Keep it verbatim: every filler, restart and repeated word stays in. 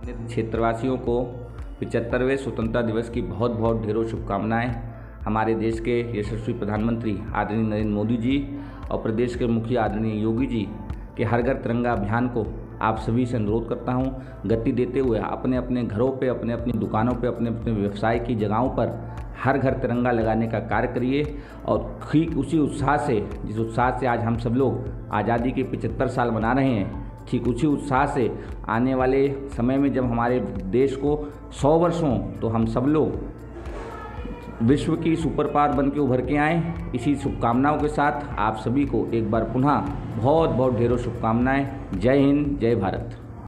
क्षेत्रवासियों को पचहत्तरवें स्वतंत्रता दिवस की बहुत बहुत ढेरों शुभकामनाएं। हमारे देश के यशस्वी प्रधानमंत्री आदरणीय नरेंद्र मोदी जी और प्रदेश के मुखिया आदरणीय योगी जी के हर घर तिरंगा अभियान को आप सभी से अनुरोध करता हूं, गति देते हुए अपने अपने घरों पे, अपने अपनी दुकानों पे, अपने अपने व्यवसाय की जगहों पर हर घर तिरंगा लगाने का कार्य करिए। और ठीक उसी उत्साह से, जिस उत्साह से आज हम सब लोग आज़ादी के पचहत्तर साल मना रहे हैं, ठीक उसी उत्साह से आने वाले समय में जब हमारे देश को सौ वर्ष हों तो हम सब लोग विश्व की सुपर पावर बन के उभर के आएँ। इसी शुभकामनाओं के साथ आप सभी को एक बार पुनः बहुत बहुत ढेरों शुभकामनाएं। जय हिंद, जय भारत।